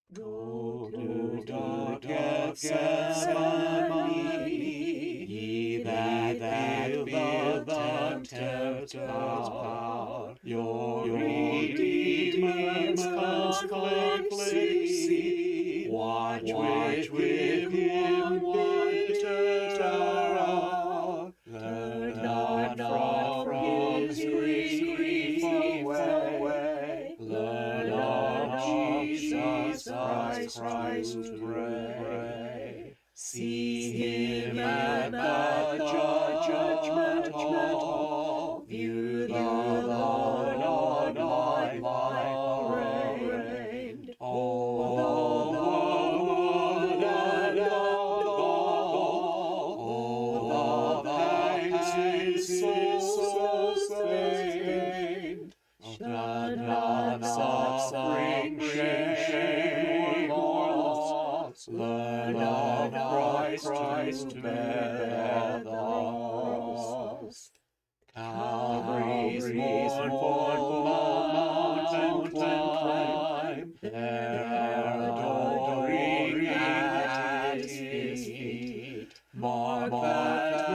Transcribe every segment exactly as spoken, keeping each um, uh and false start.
Go to dark Gethsemane, ye that feel the tempter's power, your Redeemer's conflict see. Watch with him bitter hour, learn not from his grief away, learn of Jesus Christ, Christ to pray. See him at the judgment hall, view the Lord on high arrayed. Oh, the wood and the gall, oh, the pangs his soul sustained, shall not suffering, shame, or loss, learn of Christ, Christ to bear the lost. Calvary's mournful mountain climb, there adoring at his feet, mark that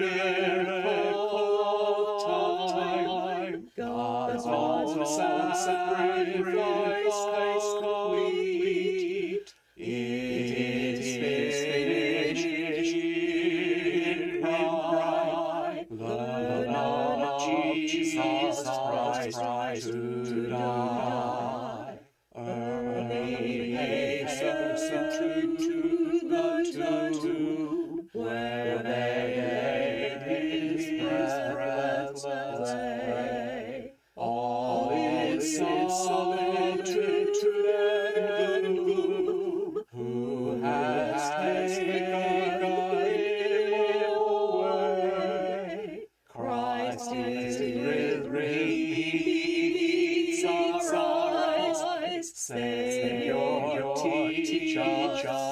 miracle time, God's own sacrifice complete. It is finished in cry, learn of Jesus Christ to die. Early hasten to the tomb, where they laid his breathless lay. All in solitude and gloom, who has taken him away? Christ is risen, meets our eyes, Savior, teach us